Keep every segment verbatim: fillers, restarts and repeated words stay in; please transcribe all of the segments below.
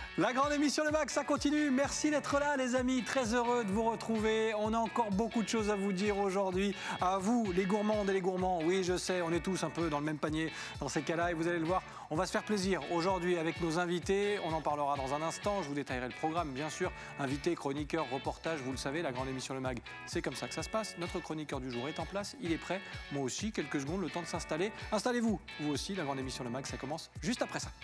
La grande émission Le Mag, ça continue. Merci d'être là, les amis. Très heureux de vous retrouver. On a encore beaucoup de choses à vous dire aujourd'hui. À vous, les gourmandes et les gourmands. Oui, je sais, on est tous un peu dans le même panier dans ces cas-là. Et vous allez le voir, on va se faire plaisir aujourd'hui avec nos invités. On en parlera dans un instant. Je vous détaillerai le programme, bien sûr. Invités, chroniqueurs, reportages, vous le savez, la grande émission Le Mag, c'est comme ça que ça se passe. Notre chroniqueur du jour est en place. Il est prêt. Moi aussi, quelques secondes, le temps de s'installer. Installez-vous, vous aussi. La grande émission Le Mag, ça commence juste après ça.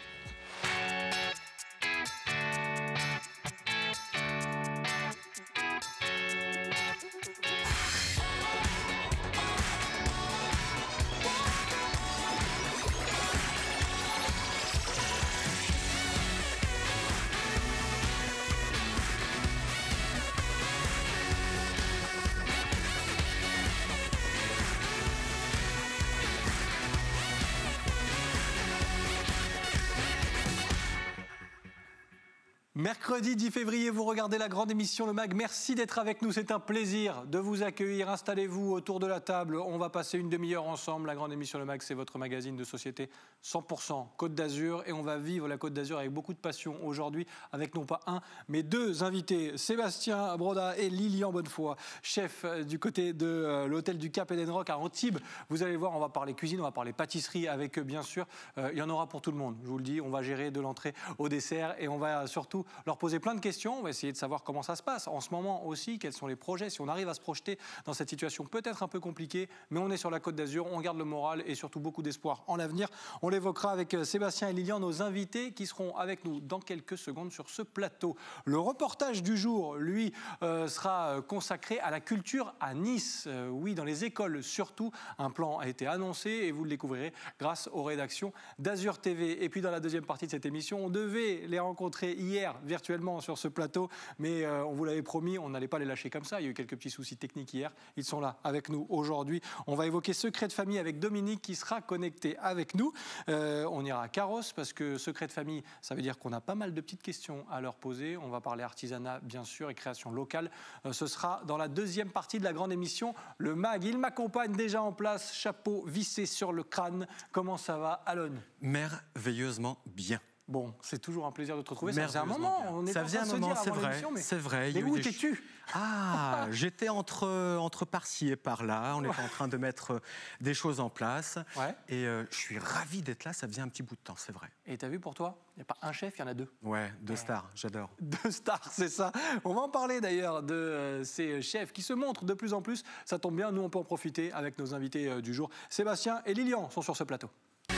Mercredi dix février, vous regardez la grande émission Le Mag. Merci d'être avec nous, c'est un plaisir de vous accueillir. Installez-vous autour de la table, on va passer une demi-heure ensemble. La grande émission Le Mag, c'est votre magazine de société cent pour cent Côte d'Azur. Et on va vivre la Côte d'Azur avec beaucoup de passion aujourd'hui, avec non pas un, mais deux invités. Sébastien Broda et Lilian Bonnefoy, chef du côté de euh, l'hôtel du Cap Edenrock à Antibes. Vous allez voir, on va parler cuisine, on va parler pâtisserie avec eux, bien sûr. Euh, il y en aura pour tout le monde, je vous le dis. On va gérer de l'entrée au dessert et on va surtout leur poser plein de questions. On va essayer de savoir comment ça se passe. En ce moment aussi, quels sont les projets, si on arrive à se projeter dans cette situation peut-être un peu compliquée, mais on est sur la Côte d'Azur, on garde le moral et surtout beaucoup d'espoir en l'avenir. On l'évoquera avec Sébastien et Lilian, nos invités qui seront avec nous dans quelques secondes sur ce plateau. Le reportage du jour, lui, euh, sera consacré à la culture à Nice. Euh, oui, dans les écoles surtout. Un plan a été annoncé et vous le découvrirez grâce aux rédactions d'Azur T V. Et puis dans la deuxième partie de cette émission, on devait les rencontrer hier virtuellement sur ce plateau, mais euh, on vous l'avait promis, on n'allait pas les lâcher comme ça. Il y a eu quelques petits soucis techniques hier. Ils sont là avec nous aujourd'hui. On va évoquer secret de famille avec Dominique qui sera connecté avec nous. Euh, on ira à Carrosse parce que secret de famille, ça veut dire qu'on a pas mal de petites questions à leur poser. On va parler artisanat, bien sûr, et création locale. Euh, ce sera dans la deuxième partie de la grande émission Le Mag. Il m'accompagne déjà en place, chapeau vissé sur le crâne. Comment ça va, Alon? Merveilleusement bien. Bon, c'est toujours un plaisir de te retrouver. Ça faisait un moment. On est ça faisait un moment, c'est vrai. Mais, c'est vrai. mais où étais-tu des... Ah, j'étais entre, entre par-ci et par-là. On était en train de mettre des choses en place. Ouais. Et euh, je suis ravi d'être là. Ça faisait un petit bout de temps, c'est vrai. Et t'as vu pour toi, il n'y a pas un chef, il y en a deux. Ouais, deux ouais. stars, j'adore. Deux stars, c'est ça. On va en parler d'ailleurs de euh, ces chefs qui se montrent de plus en plus. Ça tombe bien, nous on peut en profiter avec nos invités euh, du jour. Sébastien et Lilian sont sur ce plateau.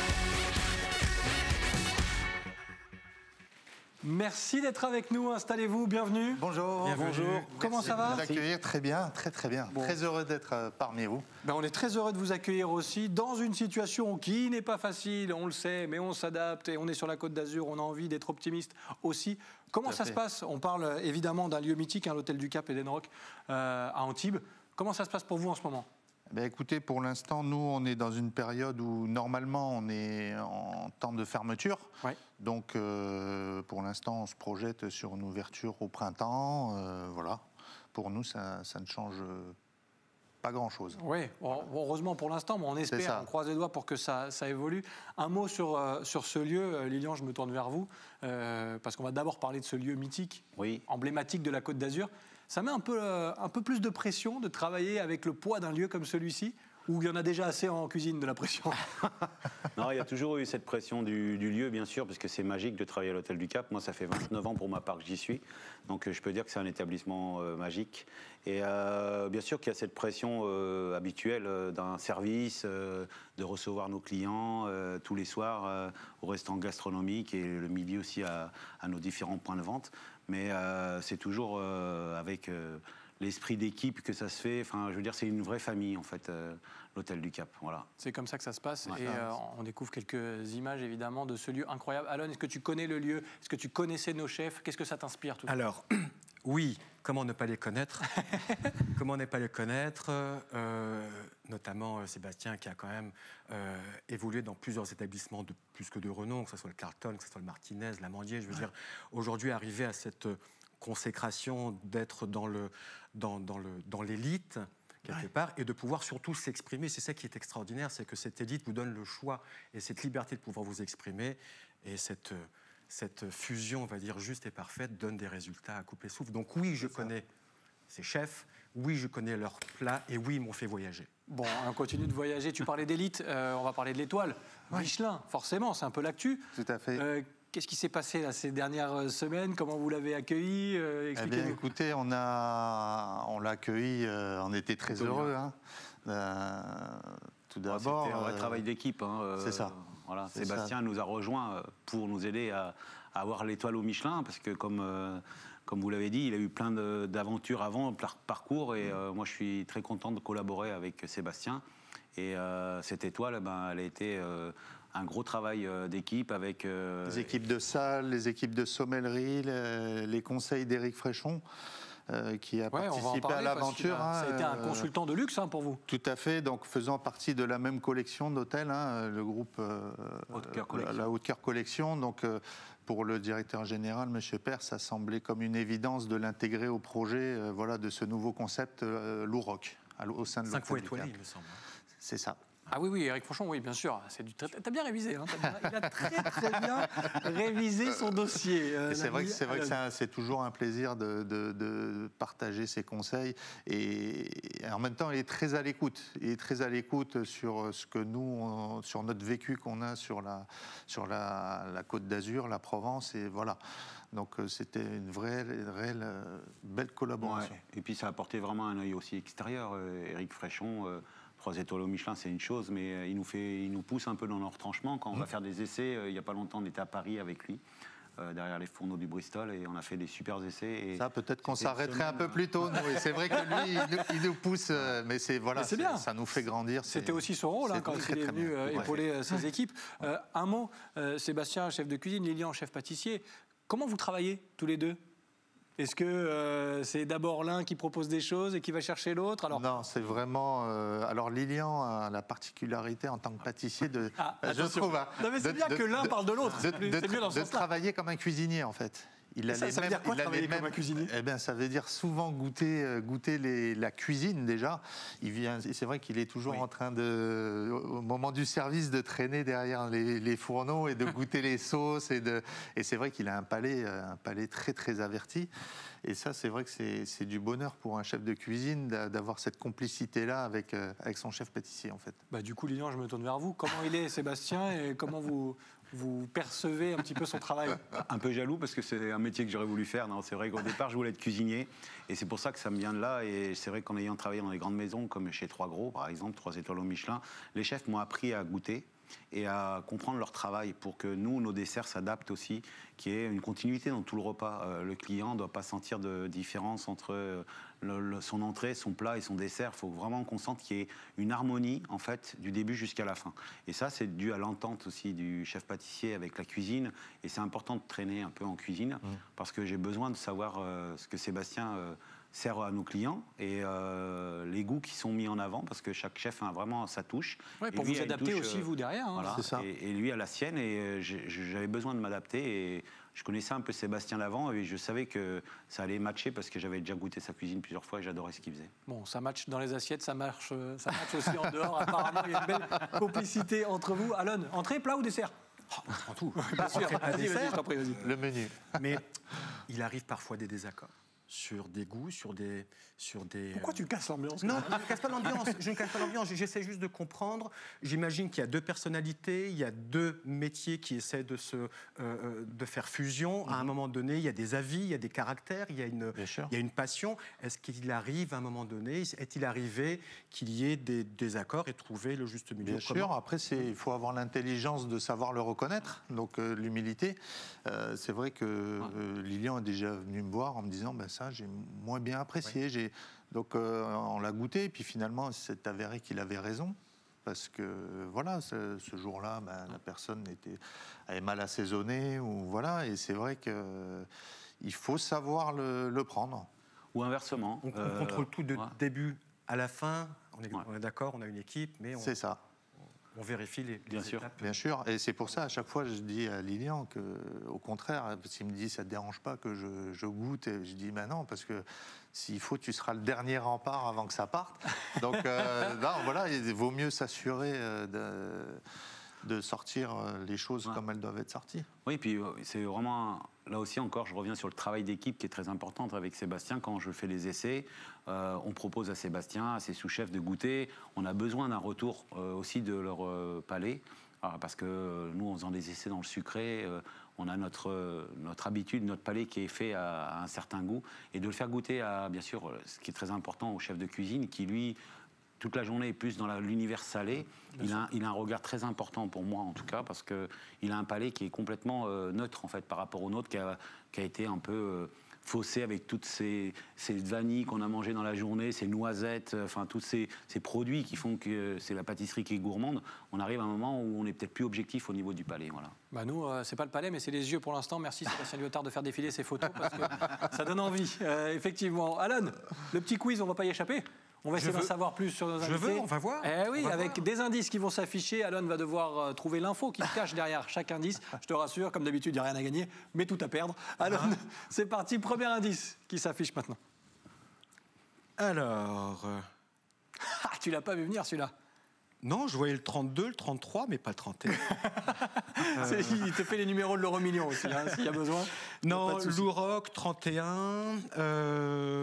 Merci d'être avec nous, installez-vous, bienvenue. Bonjour. Bienvenue. Bonjour. Comment ça va? Vous accueillir très bien, très très bien. Bon. Très heureux d'être euh, parmi vous. Ben, on est très heureux de vous accueillir aussi dans une situation qui n'est pas facile, on le sait, mais on s'adapte et on est sur la Côte d'Azur, on a envie d'être optimiste aussi. Comment ça fait. se passe? On parle évidemment d'un lieu mythique, hein, l'hôtel du Cap Edenrock euh, à Antibes. Comment ça se passe pour vous en ce moment? Ben écoutez, pour l'instant, nous, on est dans une période où, normalement, on est en temps de fermeture. Ouais. Donc, euh, pour l'instant, on se projette sur une ouverture au printemps. Euh, voilà. Pour nous, ça, ça ne change pas grand-chose. Oui, bon, heureusement pour l'instant, mais on espère, on croise les doigts pour que ça, ça évolue. Un mot sur, euh, sur ce lieu. Lilian, je me tourne vers vous, euh, parce qu'on va d'abord parler de ce lieu mythique, oui. emblématique de la Côte d'Azur. Ça met un peu, euh, un peu plus de pression de travailler avec le poids d'un lieu comme celui-ci, ou il y en a déjà assez en cuisine de la pression? Non, il y a toujours eu cette pression du, du lieu, bien sûr, parce que c'est magique de travailler à l'Hôtel du Cap. Moi, ça fait vingt-neuf ans pour ma part que j'y suis, donc je peux dire que c'est un établissement euh, magique. Et euh, bien sûr qu'il y a cette pression euh, habituelle euh, d'un service, euh, de recevoir nos clients euh, tous les soirs euh, au restaurant gastronomique et le midi aussi à, à nos différents points de vente. Mais euh, c'est toujours euh, avec euh, l'esprit d'équipe que ça se fait. Enfin, je veux dire, c'est une vraie famille, en fait, euh, l'Hôtel du Cap. Voilà. C'est comme ça que ça se passe. Ouais. Et euh, on découvre quelques images, évidemment, de ce lieu incroyable. Alon, est-ce que tu connais le lieu? Est-ce que tu connaissais nos chefs? Qu'est-ce que ça t'inspire tout ça? Alors, oui, comment ne pas les connaître? Comment ne pas les connaître euh, Notamment euh, Sébastien, qui a quand même euh, évolué dans plusieurs établissements de plus que de renom, que ce soit le Carlton, que ce soit le Martinez, l'Amandier. Je veux ouais. dire, aujourd'hui, arriver à cette consécration d'être dans le, dans, dans le, dans l'élite, quelque ouais. part, et de pouvoir surtout s'exprimer. C'est ça qui est extraordinaire, c'est que cette élite vous donne le choix et cette liberté de pouvoir vous exprimer, et cette, cette fusion, on va dire, juste et parfaite, donne des résultats à couper souffle. Donc oui, je connais ces chefs, oui, je connais leurs plats, et oui, ils m'ont fait voyager. Bon, on continue de voyager. Tu parlais d'élite, euh, on va parler de l'étoile. Ouais. Michelin, forcément, c'est un peu l'actu. Tout à fait. Euh, Qu'est-ce qui s'est passé là, ces dernières semaines? Comment vous l'avez accueilli? euh, Eh bien, écoutez, on, a, on l'a accueilli, euh, on était très heureux. Hein. Euh, tout d'abord... C'était un vrai euh, travail d'équipe. Hein, euh, c'est ça. Voilà, c'est Sébastien ça. nous a rejoints pour nous aider à, à avoir l'étoile au Michelin, parce que comme... Euh, Comme vous l'avez dit, il a eu plein de, d'aventures avant, plein de parcours, et euh, moi je suis très content de collaborer avec Sébastien. Et euh, cette étoile, ben, elle a été euh, un gros travail euh, d'équipe avec... Euh, les équipes de salle, les équipes de sommellerie, les, les conseils d'Éric Fréchon, euh, qui a ouais, participé à l'aventure. Hein, ça a été un consultant de luxe hein, pour vous. Tout à fait, donc faisant partie de la même collection d'hôtels, hein, le groupe euh, Haute-Cœur la, la Haute-Cœur Collection. Donc, euh, pour le directeur général, M. Père, ça semblait comme une évidence de l'intégrer au projet euh, voilà, de ce nouveau concept euh, Louroc, au sein de Cinq fois étoilé, il me semble. C'est ça. Ah oui, oui, Éric Fauchon, oui, bien sûr. C'est du... T'as bien révisé. Hein, t'as bien... Il a très, très bien révisé son dossier. Euh, c'est vrai que c'est, vrai que c'est, un, c'est toujours un plaisir de, de, de partager ses conseils. Et, et en même temps, il est très à l'écoute. Il est très à l'écoute sur ce que nous, on, sur notre vécu qu'on a sur la, sur la, la Côte d'Azur, la Provence. Et voilà. Donc c'était une vraie, une réelle belle collaboration. Ouais. Et puis ça a apporté vraiment un œil aussi extérieur. Euh, Éric Fréchon... Euh, Trois étoiles au Michelin, c'est une chose, mais il nous, fait, il nous pousse un peu dans nos retranchements. Quand on mmh. va faire des essais, euh, il n'y a pas longtemps, on était à Paris avec lui, euh, derrière les fourneaux du Bristol, et on a fait des super essais. Et ça, peut-être qu'on s'arrêterait un peu plus tôt, nous. Et c'est vrai que lui, il nous, il nous pousse, euh, mais c'est, voilà, mais c'est bien. Ça nous fait grandir. C'était c'est, aussi son rôle hein, quand très, il est venu euh, épauler ouais. ses équipes. Euh, un mot, euh, Sébastien, chef de cuisine, Lilian, chef pâtissier. Comment vous travaillez tous les deux ? Est-ce que euh, c'est d'abord l'un qui propose des choses et qui va chercher l'autre alors... Non, c'est vraiment... Euh, alors Lilian a la particularité en tant que pâtissier de... Ah, je trouve... Hein, non mais c'est de, bien de, que l'un de, parle de l'autre. De, de, de, de travailler comme un cuisinier en fait. Il a ça, les ça mêmes, veut dire quoi il travailler comme mêmes, un cuisinier? Eh bien, ça veut dire souvent goûter, goûter les, la cuisine déjà. Il vient, c'est vrai qu'il est toujours oui. en train de, au moment du service, de traîner derrière les, les fourneaux et de goûter les sauces. Et, de, et c'est vrai qu'il a un palais, un palais très très averti. Et ça, c'est vrai que c'est, c'est du bonheur pour un chef de cuisine d'avoir cette complicité-là avec, avec son chef pâtissier en fait. Bah, du coup, Lilian, je me tourne vers vous. Comment il est, Sébastien, et comment vous... vous percevez un petit peu son travail? Un peu jaloux parce que c'est un métier que j'aurais voulu faire. Non, c'est vrai qu'au départ, je voulais être cuisinier et c'est pour ça que ça me vient de là. Et c'est vrai qu'en ayant travaillé dans des grandes maisons comme chez Trois Gros, par exemple, Trois étoiles au Michelin, les chefs m'ont appris à goûter et à comprendre leur travail pour que nous, nos desserts s'adaptent aussi, qu'il y ait une continuité dans tout le repas. Euh, le client ne doit pas sentir de différence entre le, le, son entrée, son plat et son dessert. Il faut vraiment qu'on sente qu'il y ait une harmonie, en fait, du début jusqu'à la fin. Et ça, c'est dû à l'entente aussi du chef pâtissier avec la cuisine. Et c'est important de traîner un peu en cuisine, mmh. parce que j'ai besoin de savoir euh, ce que Sébastien... Euh, sert à nos clients et euh, les goûts qui sont mis en avant parce que chaque chef a vraiment sa touche. Ouais, pour lui vous adapter touche, aussi, vous, derrière. Hein, voilà, c'est ça. Et, et lui a la sienne et j'avais besoin de m'adapter et je connaissais un peu Sébastien d'avant et je savais que ça allait matcher parce que j'avais déjà goûté sa cuisine plusieurs fois et j'adorais ce qu'il faisait. Bon, ça match dans les assiettes, ça marche, ça match aussi en dehors. Apparemment, il y a une belle complicité entre vous. Alon, entrée, plat ou dessert? Oh, on prend tout. Bien sûr. Vas-y, vas-y, je t'en prie, vas-y. Le menu. Mais il arrive parfois des désaccords sur des goûts, sur des... Sur des Pourquoi tu casses l'ambiance? Non, je ne casse pas l'ambiance, je ne casse pas l'ambiance, j'essaie juste de comprendre. J'imagine qu'il y a deux personnalités, il y a deux métiers qui essaient de, se, euh, de faire fusion. Mm-hmm. À un moment donné, il y a des avis, il y a des caractères, il y a une, il y a une passion. Est-ce qu'il arrive à un moment donné, est-il arrivé qu'il y ait des désaccords et trouver le juste milieu? Bien sûr, après c'est, il faut avoir l'intelligence de savoir le reconnaître, donc euh, l'humilité. Euh, c'est vrai que euh, Lilian est déjà venu me voir en me disant ben, ça j'ai moins bien apprécié, oui. j'ai... Donc euh, on l'a goûté et puis finalement c'est avéré qu'il avait raison parce que voilà ce, ce jour-là ben, la personne était, avait mal assaisonné ou voilà et c'est vrai que euh, il faut savoir le, le prendre. Ou inversement. On, euh, on contrôle tout de ouais. début à la fin. On est, ouais. on est d'accord, on a une équipe, mais on, c'est ça. On vérifie les, les Bien sûr. étapes. Bien sûr, et c'est pour ça, à chaque fois, je dis à Lilian que, au contraire, s'il me dit ça ne te dérange pas que je, je goûte, et je dis ben non, parce que s'il faut, tu seras le dernier rempart avant que ça parte. Donc, euh, non, voilà, il vaut mieux s'assurer de, de sortir les choses ouais. comme elles doivent être sorties. Oui, puis c'est vraiment, là aussi encore, je reviens sur le travail d'équipe qui est très important avec Sébastien. Quand je fais les essais, euh, on propose à Sébastien, à ses sous-chefs de goûter. On a besoin d'un retour euh, aussi de leur euh, palais, alors, parce que euh, nous, en faisant des essais dans le sucré, euh, on a notre, euh, notre habitude, notre palais qui est fait à, à un certain goût, et de le faire goûter à, bien sûr, ce qui est très important au chef de cuisine, qui lui, toute la journée est plus dans la, l'univers salé. Il a, il a un regard très important pour moi, en tout cas, parce qu'il a un palais qui est complètement euh, neutre, en fait, par rapport au nôtre, qui a, qui a été un peu euh, faussé avec toutes ces, ces vanilles qu'on a mangées dans la journée, ces noisettes, euh, enfin, tous ces, ces produits qui font que euh, c'est la pâtisserie qui est gourmande. On arrive à un moment où on est peut-être plus objectif au niveau du palais, voilà. Bah nous, euh, c'est pas le palais, mais c'est les yeux pour l'instant. Merci Sébastien Lyotard de faire défiler ces photos, parce que ça donne envie, euh, effectivement. Alan, le petit quiz, on va pas y échapper. On va essayer d'en savoir plus sur nos invités. Je veux, on va voir. Eh oui, va avec voir. des indices qui vont s'afficher. Alan va devoir euh, trouver l'info qui se cache derrière chaque indice. Je te rassure, comme d'habitude, il n'y a rien à gagner, mais tout à perdre. Alan, ah. c'est parti. Premier indice qui s'affiche maintenant. Alors... Euh... Ah, tu l'as pas vu venir, celui-là. Non, je voyais le trente-deux, le trente-trois, mais pas le trente et un. euh... Il te fait les numéros de l'euro million aussi, hein, s'il y a besoin. Non, Louroc, trente et un... Euh...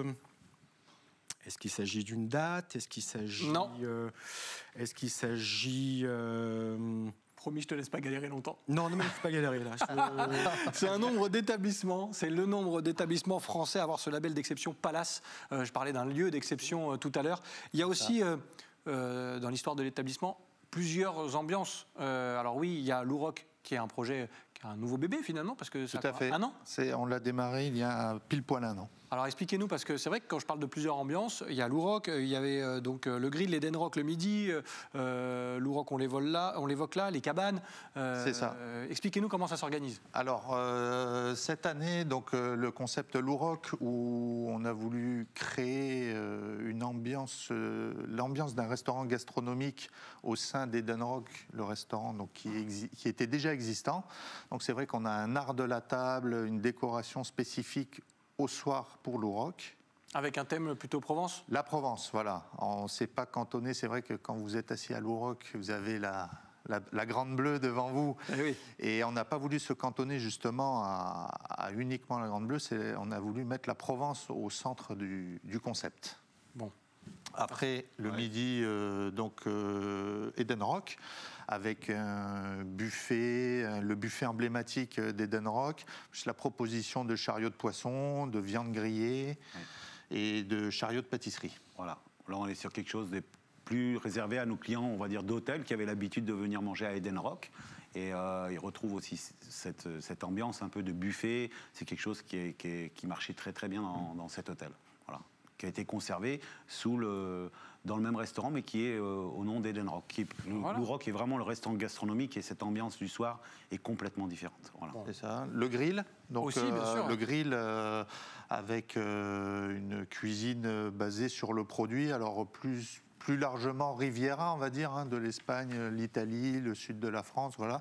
Est-ce qu'il s'agit d'une date? Est-ce qu'il s'agit... Non. Euh, est-ce qu'il s'agit... Euh... Promis, je te laisse pas galérer longtemps. Non, non, mais il ne faut pas galérer, là. Je... C'est un nombre d'établissements. C'est le nombre d'établissements français à avoir ce label d'exception Palace. Euh, je parlais d'un lieu d'exception euh, tout à l'heure. Il y a aussi, euh, euh, dans l'histoire de l'établissement, plusieurs ambiances. Euh, alors oui, il y a Louroc, qui est un projet... un nouveau bébé finalement, parce que ça tout à fait. Un an. C'est, on l'a démarré il y a pile poil un an. Alors expliquez-nous, parce que c'est vrai que quand je parle de plusieurs ambiances, il y a Louroc, il y avait euh, donc euh, le grill, l'Eden Rock le midi, euh, Louroc on l'évoque là, on l'évoque là, les cabanes. Euh, c'est ça. Euh, expliquez-nous comment ça s'organise. Alors euh, cette année, donc euh, le concept Louroc, où on a voulu créer euh, une ambiance, euh, l'ambiance d'un restaurant gastronomique au sein d'Eden Rock, le restaurant donc qui, exi- qui était déjà existant. Donc c'est vrai qu'on a un art de la table, une décoration spécifique au soir pour Louroc. Avec un thème plutôt Provence ? La Provence, voilà. On ne s'est pas cantonné. C'est vrai que quand vous êtes assis à Louroc, vous avez la, la, la grande bleue devant vous. Eh oui. Et on n'a pas voulu se cantonner justement à, à uniquement la grande bleue. C'est, on a voulu mettre la Provence au centre du, du concept. Bon. Après, le ouais. midi, euh, donc euh, Eden Rock, avec un buffet, le buffet emblématique d'Eden Rock, la proposition de chariots de poisson, de viande grillée ouais. et de chariots de pâtisserie. Voilà. Là, on est sur quelque chose de plus réservé à nos clients, on va dire, d'hôtel, qui avaient l'habitude de venir manger à Eden Rock. Et euh, ils retrouvent aussi cette, cette ambiance un peu de buffet. C'est quelque chose qui, est, qui, est, qui marchait très très bien dans, dans cet hôtel. Voilà. Qui a été conservé sous le, dans le même restaurant, mais qui est euh, au nom d'Eden Rock. Qui est, voilà. Louroc est vraiment le restaurant gastronomique et cette ambiance du soir est complètement différente. Voilà. C'est ça. Le grill, donc aussi, bien sûr. Euh, le grill euh, avec euh, une cuisine basée sur le produit, alors plus plus largement Riviera, on va dire, hein, de l'Espagne, l'Italie, le sud de la France, voilà.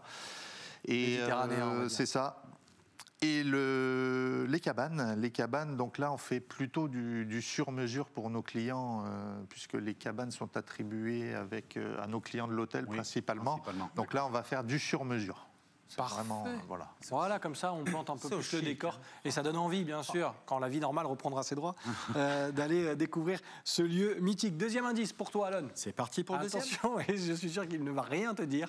Et euh, c'est ça. Et le, les cabanes, les cabanes, donc là on fait plutôt du, du sur-mesure pour nos clients, euh, puisque les cabanes sont attribuées avec, euh, à nos clients de l'hôtel oui, principalement. principalement. Donc là on va faire du sur-mesure. C'est Parfait. Vraiment, euh, voilà. Voilà, comme ça on plante un peu plus chic. Le décor. Et ça donne envie, bien sûr, quand la vie normale reprendra ses droits, euh, d'aller découvrir ce lieu mythique. Deuxième indice pour toi, Alan. C'est parti pour le deuxième. Attention, et je suis sûr qu'il ne va rien te dire.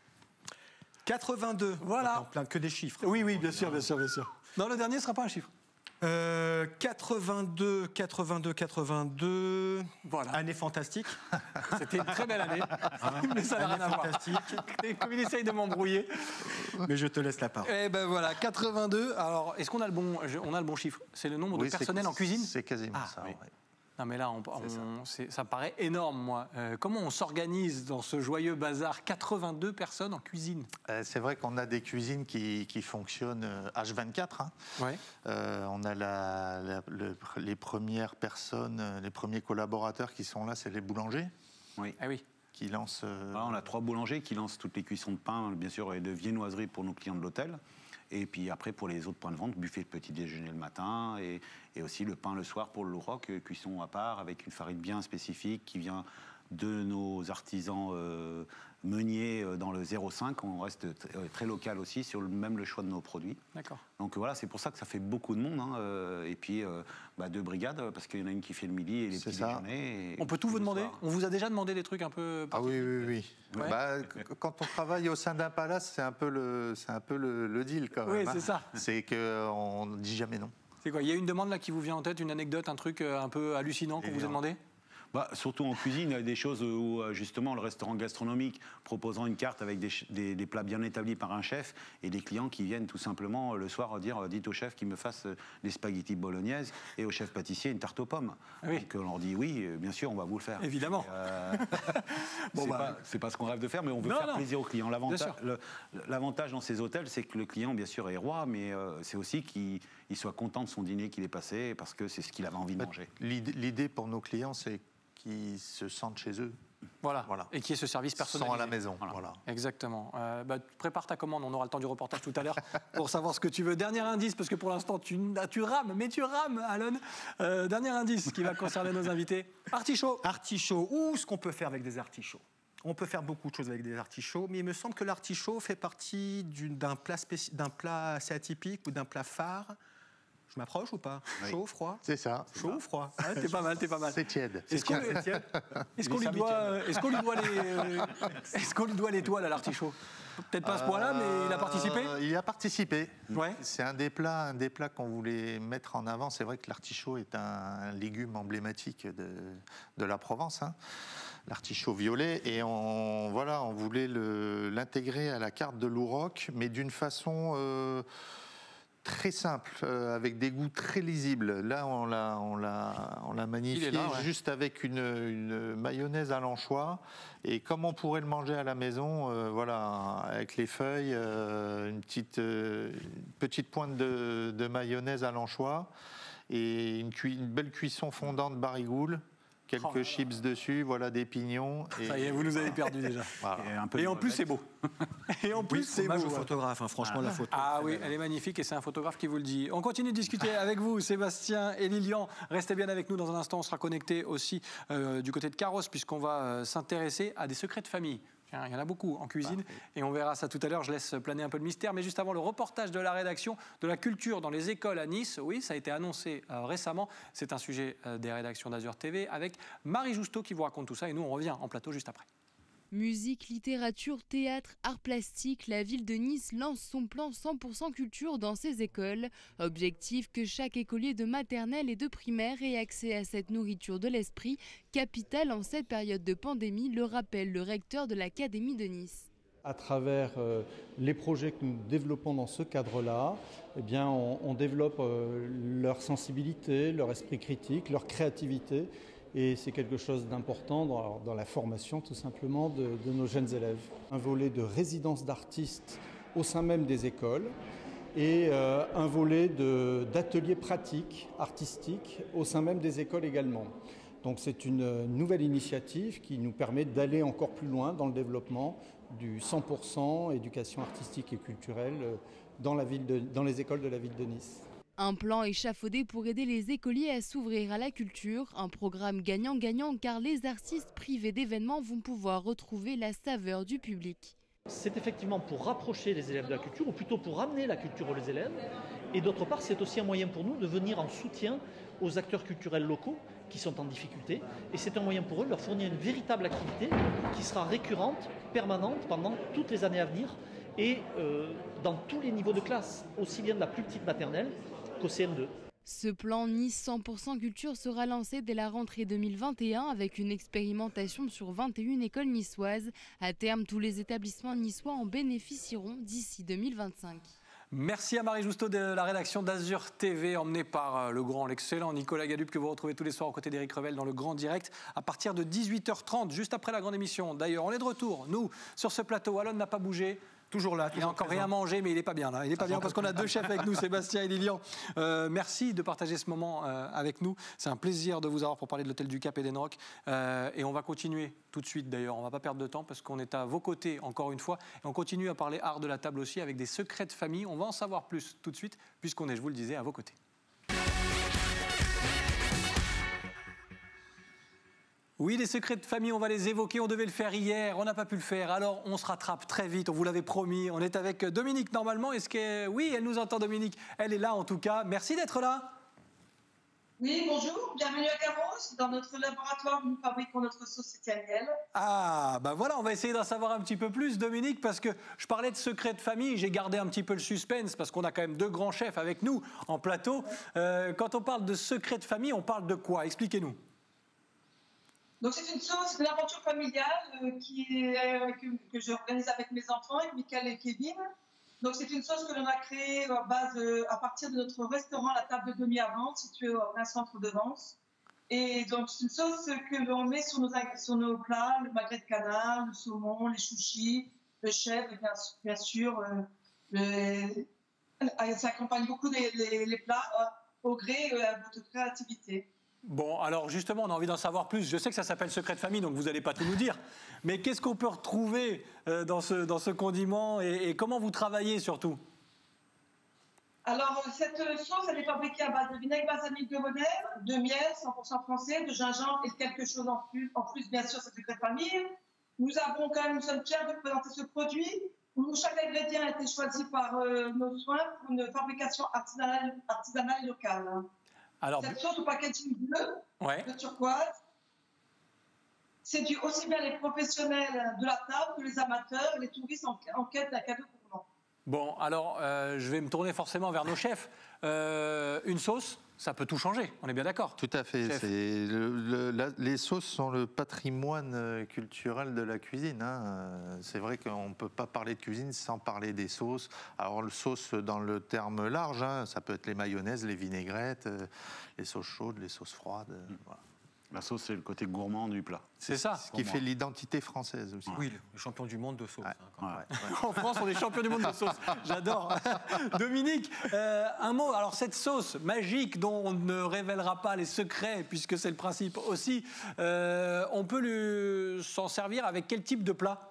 quatre-vingt-deux. Voilà. On plein que des chiffres. Oui, oui, bien sûr, bien sûr, bien sûr. Non, le dernier ne sera pas un chiffre. Euh, quatre-vingt-deux, quatre-vingt-deux, quatre-vingt-deux. Voilà. Année fantastique. C'était une très belle année, hein, mais ça n'a rien à voir. Et comme il essaye de m'embrouiller. Mais je te laisse la parole. Eh ben voilà, quatre-vingt-deux. Alors, est-ce qu'on a le bon, on a le bon chiffre? C'est le nombre oui, de personnel en cuisine? C'est quasiment ah, ça. Oui. Ouais. Non mais là, on, on, ça. ça me paraît énorme, moi. Euh, comment on s'organise dans ce joyeux bazar? quatre-vingt-deux personnes en cuisine. Euh, c'est vrai qu'on a des cuisines qui, qui fonctionnent H vingt-quatre. Hein. Ouais. Euh, on a la, la, le, les premières personnes, les premiers collaborateurs qui sont là, c'est les boulangers. Oui. Ah oui. Qui lancent. Euh... Voilà, on a trois boulangers qui lancent toutes les cuissons de pain, bien sûr, et de viennoiserie pour nos clients de l'hôtel. Et puis après, pour les autres points de vente, buffet de petit déjeuner le matin et, et aussi le pain le soir pour le Louroc, cuisson à part avec une farine bien spécifique qui vient de nos artisans euh, meunier dans le zéro cinq, on reste très local aussi sur le, même le choix de nos produits. D'accord. Donc voilà, c'est pour ça que ça fait beaucoup de monde. Hein, euh, et puis euh, bah, deux brigades, parce qu'il y en a une qui fait le midi et les petits déjeuners. On peut tout vous demander. On vous a déjà demandé des trucs un peu. Ah oui, oui, oui. Ouais. Bah, quand on travaille au sein d'un palace, c'est un peu le, c'est un peu le, le deal quand même. Oui, c'est ça. C'est qu'on ne dit jamais non. C'est quoi? Il y a une demande là qui vous vient en tête, une anecdote, un truc un peu hallucinant qu'on vous a demandé? Bah, surtout en cuisine, il y a des choses où justement le restaurant gastronomique proposant une carte avec des, des, des plats bien établis par un chef et des clients qui viennent tout simplement le soir dire dites au chef qu'il me fasse des spaghettis bolognaises et au chef pâtissier une tarte aux pommes. Oui. Donc on leur dit oui, bien sûr, on va vous le faire. Évidemment. Euh, bon, c'est bah, pas, c'est pas ce qu'on rêve de faire, mais on veut non, faire non. plaisir aux clients. L'avantage, le, l'avantage dans ces hôtels, c'est que le client, bien sûr, est roi, mais euh, c'est aussi qu'il il soit content de son dîner qu'il est passé parce que c'est ce qu'il avait envie de manger. L'idée, l'idée pour nos clients, c'est qui se sentent chez eux. Voilà. voilà. Et qui est ce service personnalisé. Sans à la maison. Voilà. Voilà. Exactement. Euh, bah, prépare ta commande, on aura le temps du reportage tout à l'heure pour savoir ce que tu veux. Dernier indice, parce que pour l'instant, tu, tu rames, mais tu rames, Alon. Euh, dernier indice qui va concerner nos invités. Artichaut. Artichaut. Ou ce qu'on peut faire avec des artichauts. On peut faire beaucoup de choses avec des artichauts, mais il me semble que l'artichaut fait partie d'un plat, spéci... d'un plat assez atypique ou d'un plat phare. Je m'approche ou pas? Oui. Chaud, froid? C'est ça. Chaud ou froid? Ouais, t'es pas mal, t'es pas mal. C'est tiède. Est-ce qu'on, est-ce qu'on lui doit, est-ce qu'on lui doit les, est-ce qu'on lui doit l'étoile à l'artichaut? Peut-être pas à ce point-là, mais il a participé. Euh, il a participé. Ouais. C'est un des plats, un des plats qu'on voulait mettre en avant. C'est vrai que l'artichaut est un, un légume emblématique de, de la Provence. Hein. L'artichaut violet, et on, voilà, on voulait le, l'intégrer à la carte de l'Ouroc, mais d'une façon euh, très simple, euh, avec des goûts très lisibles. Là, on l'a, on l'a, on l'a magnifié là, ouais. juste avec une, une mayonnaise à l'anchois. Et comme on pourrait le manger à la maison, euh, voilà, avec les feuilles, euh, une petite, euh, une petite pointe de, de mayonnaise à l'anchois et une, cu- une belle cuisson fondante barigoule. Quelques oh chips dessus, voilà, des pignons. Et... Ça y est, vous nous avez perdu déjà. Voilà. Et, un peu et en plus, c'est beau. Et en plus, oui, c'est beau. Hommage au photographe, hein, franchement, ah. la photo. Ah oui, elle est magnifique et c'est un photographe qui vous le dit. On continue de discuter avec vous, Sébastien et Lilian. Restez bien avec nous dans un instant. On sera connecté aussi euh, du côté de Carros, puisqu'on va euh, s'intéresser à des secrets de famille. Il y en a beaucoup en cuisine et on verra ça tout à l'heure. Je laisse planer un peu le mystère. Mais juste avant, le reportage de la rédaction de la culture dans les écoles à Nice. Oui, ça a été annoncé euh, récemment. C'est un sujet euh, des rédactions d'Azur T V avec Marie Jousteau qui vous raconte tout ça. Et nous, on revient en plateau juste après. Musique, littérature, théâtre, arts plastiques, la ville de Nice lance son plan cent pour cent culture dans ses écoles. Objectif que chaque écolier de maternelle et de primaire ait accès à cette nourriture de l'esprit, capitale en cette période de pandémie, le rappelle le recteur de l'Académie de Nice. À travers euh, les projets que nous développons dans ce cadre-là, eh bien, on, on développe euh, leur sensibilité, leur esprit critique, leur créativité. Et c'est quelque chose d'important dans, dans la formation, tout simplement, de, de nos jeunes élèves. Un volet de résidence d'artistes au sein même des écoles et euh, un volet de, d'ateliers pratiques artistiques au sein même des écoles également. Donc c'est une nouvelle initiative qui nous permet d'aller encore plus loin dans le développement du cent pour cent éducation artistique et culturelle dans, la ville de, dans les écoles de la ville de Nice. Un plan échafaudé pour aider les écoliers à s'ouvrir à la culture, un programme gagnant-gagnant car les artistes privés d'événements vont pouvoir retrouver la saveur du public. C'est effectivement pour rapprocher les élèves de la culture, ou plutôt pour ramener la culture aux élèves. Et d'autre part, c'est aussi un moyen pour nous de venir en soutien aux acteurs culturels locaux qui sont en difficulté. Et c'est un moyen pour eux de leur fournir une véritable activité qui sera récurrente, permanente pendant toutes les années à venir et euh, dans tous les niveaux de classe, aussi bien de la plus petite maternelle qu'au C M deux. Ce plan Nice cent pour cent culture sera lancé dès la rentrée deux mille vingt et un avec une expérimentation sur vingt et une écoles niçoises. À terme, tous les établissements niçois en bénéficieront d'ici deux mille vingt-cinq. Merci à Marie Jousteau de la rédaction d'Azur T V, emmenée par le grand, l'excellent Nicolas Galup, que vous retrouvez tous les soirs aux côtés d'Éric Revel dans le Grand Direct à partir de dix-huit heures trente, juste après la grande émission. D'ailleurs, on est de retour, nous, sur ce plateau. Alon n'a pas bougé. Toujours là, toujours il n'a encore présent. Rien mangé, mais il n'est pas bien là. Il n'est pas bien parce qu'on a deux chefs avec nous, Sébastien et Lilian. Euh, merci de partager ce moment euh, avec nous. C'est un plaisir de vous avoir pour parler de l'hôtel du Cap et d'Enroc. Euh, et on va continuer tout de suite d'ailleurs. On ne va pas perdre de temps parce qu'on est à vos côtés encore une fois. Et on continue à parler art de la table aussi avec des secrets de famille. On va en savoir plus tout de suite puisqu'on est, je vous le disais, à vos côtés. Oui, les secrets de famille, on va les évoquer. On devait le faire hier, on n'a pas pu le faire. Alors, on se rattrape très vite, on vous l'avait promis. On est avec Dominique, normalement. Est-ce que... Oui, elle nous entend, Dominique. Elle est là, en tout cas. Merci d'être là. Oui, bonjour. Bienvenue à Carros. Dans notre laboratoire, nous fabriquons notre sauce Étienne. Ah, ben voilà, on va essayer d'en savoir un petit peu plus, Dominique, parce que je parlais de secrets de famille. J'ai gardé un petit peu le suspense, parce qu'on a quand même deux grands chefs avec nous en plateau. Euh, quand on parle de secrets de famille, on parle de quoi? Expliquez-nous. Donc c'est une sauce, une aventure familiale euh, qui est, euh, que, que j'organise avec mes enfants, avec Michael et Kevin. Donc c'est une sauce que l'on a créée à, base, euh, à partir de notre restaurant La Table de Demi à Vence, situé au plein centre de Vence. Et donc c'est une sauce que l'on met sur nos, sur nos plats, le magret de canard, le saumon, les chouchis, le chèvre, et bien, bien sûr, euh, le, ça accompagne beaucoup les, les, les plats euh, au gré de euh, votre créativité. Bon, alors justement, on a envie d'en savoir plus. Je sais que ça s'appelle secret de famille, donc vous n'allez pas tout nous dire. Mais qu'est-ce qu'on peut retrouver euh, dans, ce, dans ce condiment et, et comment vous travaillez surtout? Alors, cette sauce, elle est fabriquée à base de vinaigre balsamique de Modène, de miel cent pour cent français, de gingembre et de quelque chose en plus. En plus, bien sûr, c'est secret de famille. Nous avons quand même, nous sommes fiers de présenter ce produit où chaque ingrédient a été choisi par euh, nos soins pour une fabrication artisanale, artisanale locale. Alors, cette sauce au packaging bleu, ouais. de turquoise, séduit aussi bien les professionnels de la table que les amateurs et les touristes en, en quête d'un cadeau gourmand. Bon, alors, euh, je vais me tourner forcément vers nos chefs. Euh, une sauce, ça peut tout changer, on est bien d'accord? Tout à fait. C'est le, le, la, les sauces sont le patrimoine culturel de la cuisine. Hein. C'est vrai qu'on ne peut pas parler de cuisine sans parler des sauces. Alors, le sauce dans le terme large, hein, ça peut être les mayonnaises, les vinaigrettes, euh, les sauces chaudes, les sauces froides. Mmh. Voilà. La sauce, c'est le côté gourmand du plat. C'est ça. Ce qui fait l'identité française aussi. Oui, le champion du monde de sauce. Ouais. Hein, quand même. Ouais, ouais. En France, on est champion du monde de sauce. J'adore. Dominique, euh, un mot. Alors, cette sauce magique dont on ne révélera pas les secrets, puisque c'est le principe aussi, euh, on peut s'en servir avec quel type de plat?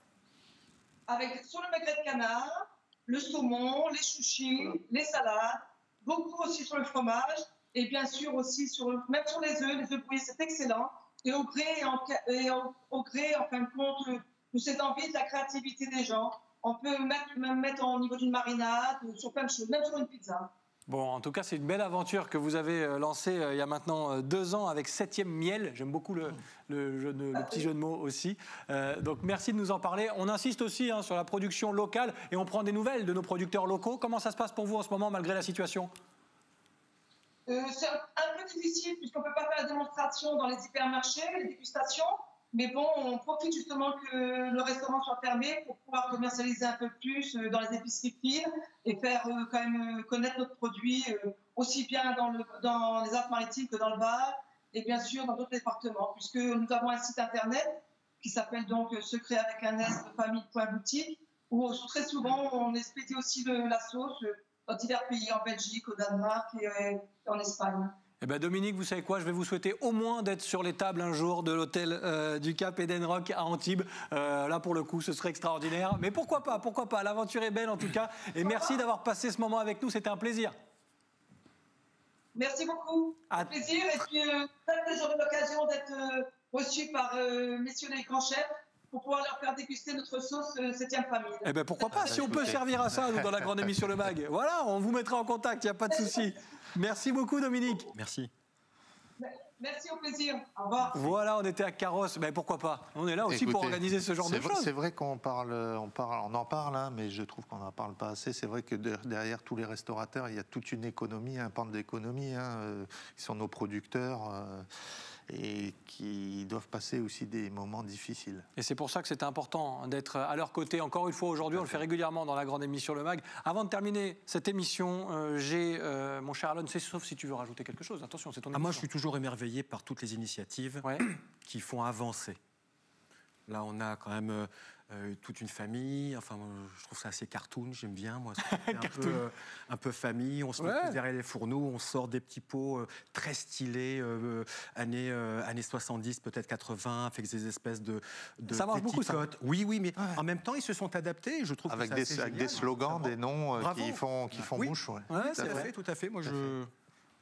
Avec sur le magret de canard, le saumon, les chouchis, les salades, beaucoup aussi sur le fromage. Et bien sûr aussi, sur, même sur les œufs, les œufs brouillés, c'est excellent. Et au gré, et, en, et au, au gré, en fin de compte, de cette envie de la créativité des gens, on peut mettre, même mettre au niveau d'une marinade, sur plein de choses, même sur une pizza. Bon, en tout cas, c'est une belle aventure que vous avez lancée euh, il y a maintenant euh, deux ans avec Septième Miel. J'aime beaucoup le, le, jeu de, le petit jeu de mots aussi. Euh, donc, merci de nous en parler. On insiste aussi hein, sur la production locale et on prend des nouvelles de nos producteurs locaux. Comment ça se passe pour vous en ce moment, malgré la situation ? Euh, c'est un peu difficile puisqu'on ne peut pas faire la démonstration dans les hypermarchés, les dégustations. Mais bon, on profite justement que le restaurant soit fermé pour pouvoir commercialiser un peu plus dans les épiceries fines et faire euh, quand même connaître notre produit euh, aussi bien dans, le, dans les Alpes-Maritimes que dans le Var et bien sûr dans d'autres départements puisque nous avons un site internet qui s'appelle donc secret avec un s famille point boutique où très souvent on expédie aussi de la sauce dans divers pays, en Belgique, au Danemark et euh, en Espagne. Eh ben Dominique, vous savez quoi? Je vais vous souhaiter au moins d'être sur les tables un jour de l'hôtel euh, du Cap Eden Rock à Antibes. Euh, là, pour le coup, ce serait extraordinaire. Mais pourquoi pas? Pourquoi pas? L'aventure est belle en tout cas. Et merci d'avoir passé ce moment avec nous. C'était un plaisir. Merci beaucoup. À... Un plaisir. Et puis, euh, peut-être que j'aurai l'occasion d'être euh, reçu par euh, messieurs les grands chefs pour pouvoir leur faire déguster notre sauce euh, septième famille. Eh bien, pourquoi pas, si on peut servir à ça, nous, dans la grande émission Le Mag. Voilà, on vous mettra en contact, il n'y a pas de souci. Merci beaucoup, Dominique. Merci. Merci, au plaisir. Au revoir. Voilà, on était à Carros. Mais pourquoi pas? On est là aussi Écoutez, pour organiser ce genre de vrai, choses. C'est vrai qu'on parle, on parle, on en parle, hein, mais je trouve qu'on n'en parle pas assez. C'est vrai que derrière tous les restaurateurs, il y a toute une économie, un pan d'économie, hein, euh, qui sont nos producteurs. Euh, et qui doivent passer aussi des moments difficiles. Et c'est pour ça que c'est important d'être à leur côté. Encore une fois, aujourd'hui, on le fait régulièrement dans la grande émission Le Mag. Avant de terminer cette émission, euh, j'ai, euh, mon cher Alon, c'est sauf si tu veux rajouter quelque chose. Attention, c'est ton émission. Ah, moi, je suis toujours émerveillé par toutes les initiatives ouais. qui font avancer. Là, on a quand même euh, euh, toute une famille. Enfin, je trouve ça assez cartoon. J'aime bien, moi. un, peu, euh, un peu famille. On se met ouais. derrière les fourneaux. On sort des petits pots euh, très stylés, euh, années, euh, années soixante-dix, peut-être quatre-vingts, avec des espèces de, de ça marche beaucoup, ça. Oui, oui, mais ouais. en même temps, ils se sont adaptés. Je trouve avec que des, assez avec génial, des slogans, hein, des noms euh, qui font, qui font oui. mouche. Ouais. Ouais, tout, à fait, tout à fait. Moi, je...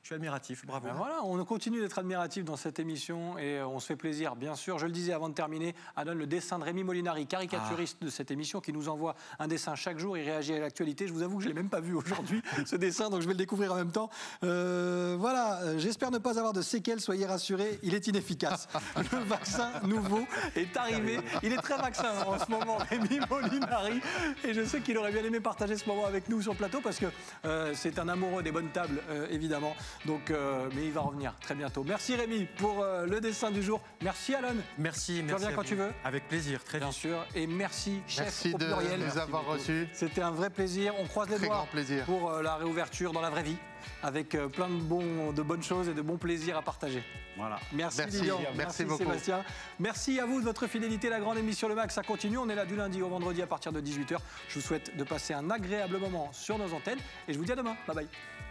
Je suis admiratif, bravo. Ben voilà, on continue d'être admiratif dans cette émission et on se fait plaisir, bien sûr. Je le disais avant de terminer, Alan, le dessin de Rémi Molinari, caricaturiste ah. de cette émission, qui nous envoie un dessin chaque jour. Il réagit à l'actualité. Je vous avoue que je ne l'ai même pas vu aujourd'hui, ce dessin, donc je vais le découvrir en même temps. Euh, voilà, j'espère ne pas avoir de séquelles, soyez rassurés, il est inefficace. Le vaccin nouveau est arrivé. Il est très vaccin en ce moment, Rémi Molinari. Et je sais qu'il aurait bien aimé partager ce moment avec nous sur le plateau parce que euh, c'est un amoureux des bonnes tables, euh, évidemment. Donc, euh, mais il va revenir très bientôt. Merci Rémi pour euh, le dessin du jour. Merci Alan. Merci, tu merci. reviens quand vous. tu veux. Avec plaisir, très bien vite. sûr. Et merci, chef merci au de pluriel. nous Merci avoir beaucoup. reçus. C'était un vrai plaisir. On croise les très doigts grand plaisir. pour euh, la réouverture dans la vraie vie, avec euh, plein de, bons, de bonnes choses et de bons plaisirs à partager. Voilà. Merci, merci Lilian. Merci, merci beaucoup. Sébastien. Merci à vous de votre fidélité. La grande émission Le Mag, ça continue. On est là du lundi au vendredi à partir de dix-huit heures. Je vous souhaite de passer un agréable moment sur nos antennes et je vous dis à demain. Bye bye.